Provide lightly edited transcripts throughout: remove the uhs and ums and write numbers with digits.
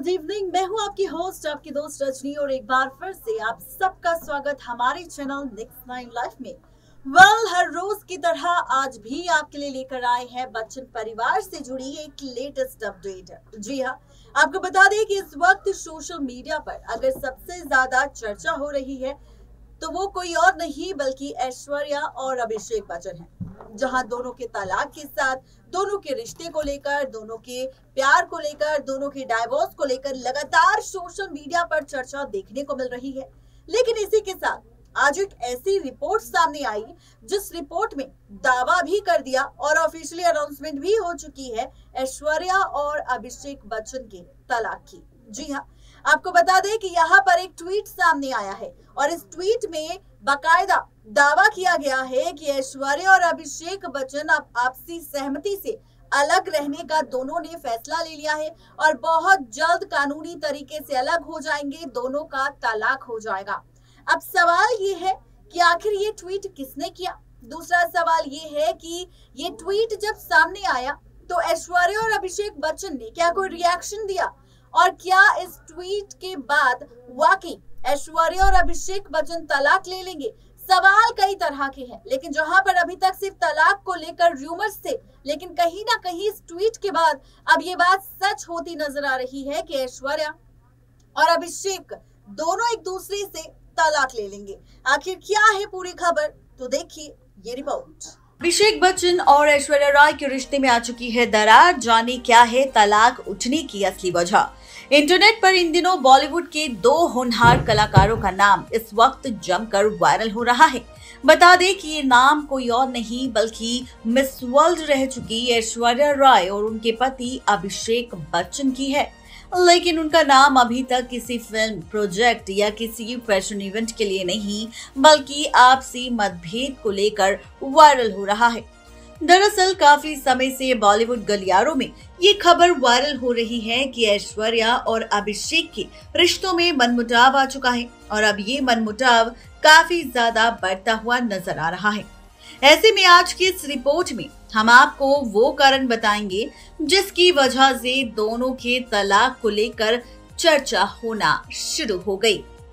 Evening. मैं हूं आपकी होस्ट, आपकी दोस्त रजनी, और एक बार फिर से आप सबका स्वागत हमारे चैनल नेक्स्ट 9 लाइफ में। हर रोज की तरह आज भी आपके लिए लेकर आए हैं बच्चन परिवार से जुड़ी एक लेटेस्ट अपडेट। जी हाँ, आपको बता दें कि इस वक्त सोशल मीडिया पर अगर सबसे ज्यादा चर्चा हो रही है तो वो कोई और नहीं बल्कि ऐश्वर्या और अभिषेक बच्चन है। जहां दोनों के तलाक के साथ, दोनों के रिश्ते को लेकर, दोनों के प्यार को लेकर, दोनों के डाइवोर्स को लेकर लगातार सोशल मीडिया पर चर्चा देखने को मिल रही है। लेकिन इसी के साथ आज एक ऐसी रिपोर्ट सामने आई जिस रिपोर्ट में दावा भी कर दिया और ऑफिशियली अनाउंसमेंट भी हो चुकी है ऐश्वर्या और अभिषेक बच्चन के तलाक की। जी हाँ, आपको बता दें कि यहाँ पर एक ट्वीट सामने आया है और इस ट्वीट में बाकायदा दावा किया गया है कि ऐश्वर्या और अभिषेक बच्चन अब आपसी सहमति से अलग रहने का दोनों ने फैसला ले लिया है और बहुत जल्द कानूनी तरीके से अलग हो जाएंगे, दोनों का तलाक हो जाएगा। अब सवाल ये है कि आखिर ये ट्वीट किसने किया। दूसरा सवाल ये है कि ये ट्वीट जब सामने आया तो ऐश्वर्या और अभिषेक बच्चन ने क्या कोई रिएक्शन दिया, और क्या इस ट्वीट के बाद वाकई ऐश्वर्या और अभिषेक बच्चन तलाक ले लेंगे। सवाल कई तरह के हैं, लेकिन जहां पर अभी तक सिर्फ तलाक को लेकर रूमर्स थे, लेकिन कहीं ना कहीं इस ट्वीट के बाद अब ये बात सच होती नजर आ रही है कि ऐश्वर्या और अभिषेक दोनों एक दूसरे से तलाक ले लेंगे। आखिर क्या है पूरी खबर, तो देखिए ये रिपोर्ट। अभिषेक बच्चन और ऐश्वर्या राय के रिश्ते में आ चुकी है दरार, जाने क्या है तलाक उठने की असली वजह। इंटरनेट पर इन दिनों बॉलीवुड के दो होनहार कलाकारों का नाम इस वक्त जमकर वायरल हो रहा है। बता दें कि ये नाम कोई और नहीं बल्कि मिस वर्ल्ड रह चुकी ऐश्वर्या राय और उनके पति अभिषेक बच्चन की है। लेकिन उनका नाम अभी तक किसी फिल्म प्रोजेक्ट या किसी फैशन इवेंट के लिए नहीं बल्कि आपसी मतभेद को लेकर वायरल हो रहा है। दरअसल काफी समय से बॉलीवुड गलियारों में ये खबर वायरल हो रही है कि ऐश्वर्या और अभिषेक के रिश्तों में मनमुटाव आ चुका है और अब ये मनमुटाव काफी ज्यादा बढ़ता हुआ नजर आ रहा है। ऐसे में आज की इस रिपोर्ट में हम आपको वो कारण बताएंगे जिसकी वजह से दोनों के तलाक को लेकर चर्चा होना शुरू हो गई।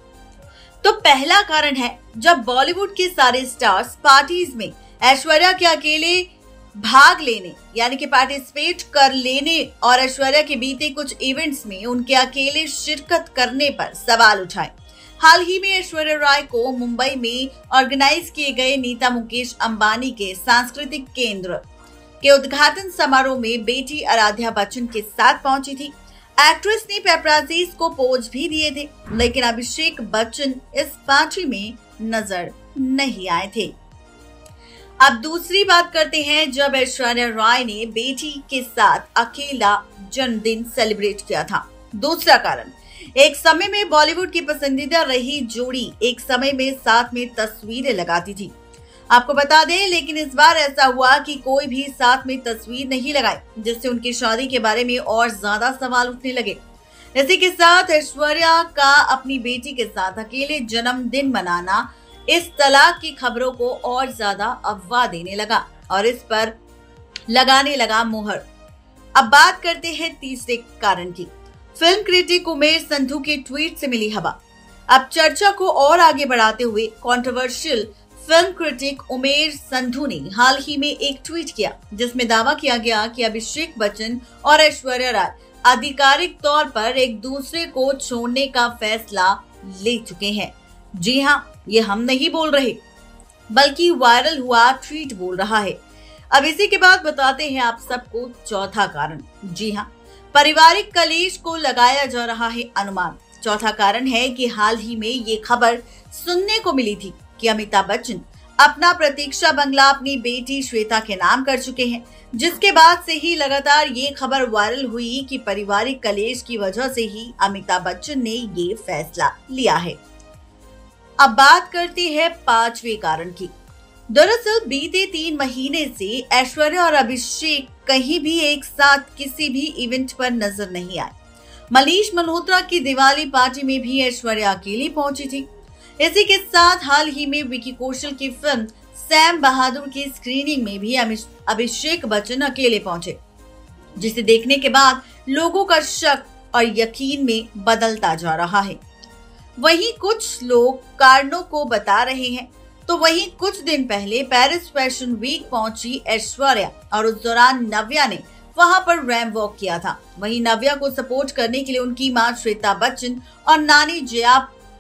तो पहला कारण है, जब बॉलीवुड के सारे स्टार्स पार्टीज में ऐश्वर्या के अकेले भाग लेने यानी कि पार्टिसिपेट कर लेने और ऐश्वर्या के बीते कुछ इवेंट्स में उनके अकेले शिरकत करने पर सवाल उठाए। हाल ही में ऐश्वर्या राय को मुंबई में ऑर्गेनाइज किए गए नीता मुकेश अंबानी के सांस्कृतिक केंद्र के उद्घाटन समारोह में बेटी आराध्या बच्चन के साथ पहुंची थी। एक्ट्रेस ने पेपराजीज को पोज भी दिए थे, लेकिन अभिषेक बच्चन इस पार्टी में नजर नहीं आए थे। अब दूसरी बात करते हैं, जब ऐश्वर्या राय ने बेटी के साथ अकेला जन्मदिन सेलिब्रेट किया था। दूसरा कारण, एक समय में बॉलीवुड की पसंदीदा रही जोड़ी एक समय में साथ में तस्वीरें लगाती थी। आपको बता दें, लेकिन इस बार ऐसा हुआ कि कोई भी साथ में तस्वीर नहीं लगाई, जिससे उनकी शादी के बारे में और ज्यादा सवाल उठने लगे। इसी के साथ ऐश्वर्या का अपनी बेटी के साथ अकेले जन्मदिन मनाना इस तलाक की खबरों को और ज्यादा अफवाह देने लगा और इस पर लगाने लगा मुहर। अब बात करते हैं तीसरे कारण की। फिल्म क्रिटिक उमेर संधू के ट्वीट से मिली हवा। अब चर्चा को और आगे बढ़ाते हुए controversial film critic Umair Sandhu ने हाल ही में एक ट्वीट किया जिसमें दावा किया गया कि अभिषेक बच्चन और ऐश्वर्या राय आधिकारिक तौर पर एक दूसरे को छोड़ने का फैसला ले चुके हैं। जी हाँ, ये हम नहीं बोल रहे बल्कि वायरल हुआ ट्वीट बोल रहा है। अब इसी के बाद बताते हैं आप सबको चौथा कारण। जी हाँ, पारिवारिक कलेश को लगाया जा रहा है अनुमान। चौथा कारण है कि हाल ही में ये खबर सुनने को मिली थी कि अमिताभ बच्चन अपना प्रतीक्षा बंगला अपनी बेटी श्वेता के नाम कर चुके हैं, जिसके बाद से ही लगातार ये खबर वायरल हुई कि पारिवारिक कलेश की वजह से ही अमिताभ बच्चन ने ये फैसला लिया है। अब बात करते हैं पांचवें कारण की। दरअसल बीते 3 महीने से ऐश्वर्या और अभिषेक कहीं भी एक साथ किसी भी इवेंट पर नजर नहीं आए। मनीष मल्होत्रा की दिवाली पार्टी में भी ऐश्वर्या अकेली पहुंची थी। इसी के साथ हाल ही में विकी कौशल की फिल्म सैम बहादुर की स्क्रीनिंग में भी अभिषेक बच्चन अकेले पहुंचे, जिसे देखने के बाद लोगों का शक और यकीन में बदलता जा रहा है। वहीं कुछ लोग कारणों को बता रहे हैं, तो वहीं कुछ दिन पहले पेरिस फैशन वीक पहुंची ऐश्वर्या और उस दौरान नव्या ने वहां पर रैंप वॉक किया था। वहीं नव्या को सपोर्ट करने के लिए उनकी मां श्वेता बच्चन और नानी जया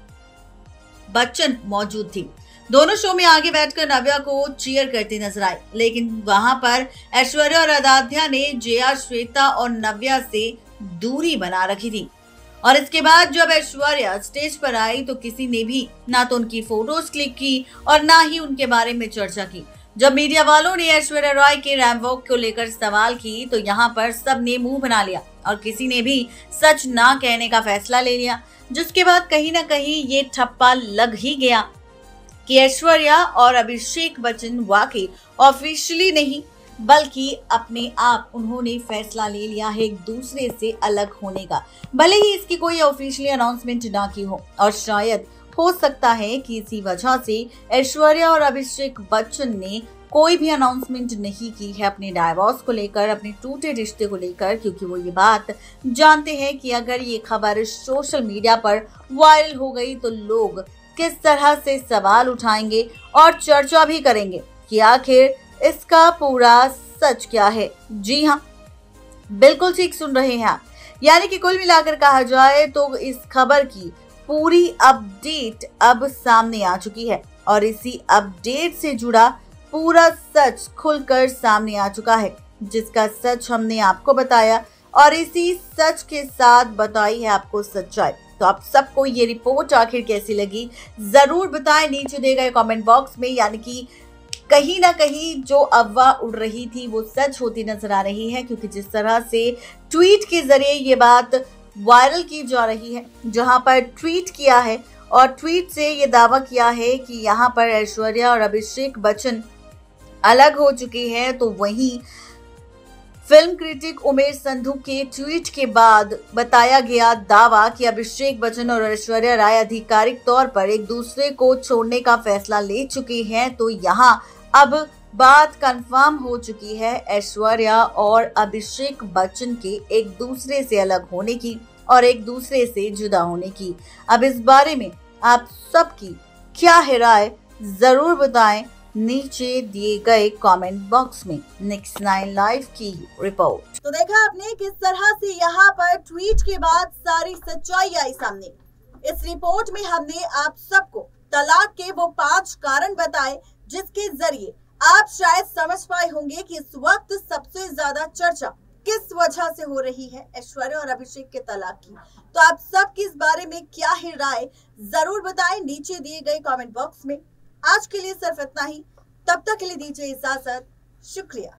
बच्चन मौजूद थी। दोनों शो में आगे बैठकर नव्या को चीयर करती नजर आई, लेकिन वहां पर ऐश्वर्या और आराध्या ने जया, श्वेता और नव्या से दूरी बना रखी थी। और इसके बाद जब ऐश्वर्या स्टेज पर आई तो किसी ने भी ना तो उनकी फोटोज क्लिक की और ना ही उनके बारे में चर्चा की। जब मीडिया वालों ने ऐश्वर्या राय के रैंप वॉक को लेकर सवाल की तो यहाँ पर सबने मुंह बना लिया और किसी ने भी सच ना कहने का फैसला ले लिया, जिसके बाद कहीं ना कहीं ये ठप्पा लग ही गया कि ऐश्वर्या और अभिषेक बच्चन वाकई ऑफिशियली नहीं बल्कि अपने आप उन्होंने फैसला ले लिया है एक दूसरे से अलग होने का। भले ही इसकी कोई ऑफिशियली अनाउंसमेंट ना की हो और शायद हो सकता है कि इसी वजह से ऐश्वर्या और अभिषेक बच्चन ने कोई भी अनाउंसमेंट नहीं की है अपने डाइवोर्स को लेकर, अपने टूटे रिश्ते को लेकर, क्योंकि वो ये बात जानते हैं कि अगर ये खबर सोशल मीडिया पर वायरल हो गई तो लोग किस तरह से सवाल उठाएंगे और चर्चा भी करेंगे कि आखिर इसका पूरा सच क्या है। जी हाँ, बिल्कुल ठीक सुन रहे हैं आप। यानी कि कुल मिलाकर कहा जाए तो इस खबर की पूरी अपडेट अब सामने आ चुकी है और इसी अपडेट से जुड़ा पूरा सच खुलकर सामने आ चुका है, जिसका सच हमने आपको बताया और इसी सच के साथ बताई है आपको सच्चाई। तो आप सबको ये रिपोर्ट आखिर कैसी लगी जरूर बताएं नीचे दिए गए कमेंट बॉक्स में। यानी कि कहीं ना कहीं जो अफवाह उड़ रही थी वो सच होती नजर आ रही है, क्योंकि जिस तरह से ट्वीट के जरिए ये बात वायरल की जा रही है, जहां पर ट्वीट किया है और ट्वीट से ये दावा किया है कि यहाँ पर ऐश्वर्या और अभिषेक बच्चन अलग हो चुके हैं, तो वहीं फिल्म क्रिटिक उमेश संधू के ट्वीट के बाद बताया गया दावा कि अभिषेक बच्चन और ऐश्वर्या राय आधिकारिक तौर पर एक दूसरे को छोड़ने का फैसला ले चुके हैं। तो यहाँ अब बात कंफर्म हो चुकी है ऐश्वर्या और अभिषेक बच्चन के एक दूसरे से अलग होने की और एक दूसरे से जुदा होने की। अब इस बारे में आप सबकी क्या है राय जरूर बताएं नीचे दिए गए कमेंट बॉक्स में। नेक्स्ट 9 लाइव की रिपोर्ट। तो देखा आपने किस तरह से यहाँ पर ट्वीट के बाद सारी सच्चाई आई सामने। इस रिपोर्ट में हमने आप सबको तलाक के वो 5 कारण बताए जिसके जरिए आप शायद समझ पाए होंगे कि इस वक्त सबसे ज्यादा चर्चा किस वजह से हो रही है ऐश्वर्या और अभिषेक के तलाक की। तो आप सबकी इस बारे में क्या है राय जरूर बताएं नीचे दिए गए कमेंट बॉक्स में। आज के लिए सिर्फ इतना ही, तब तक के लिए दीजिए इजाजत। शुक्रिया।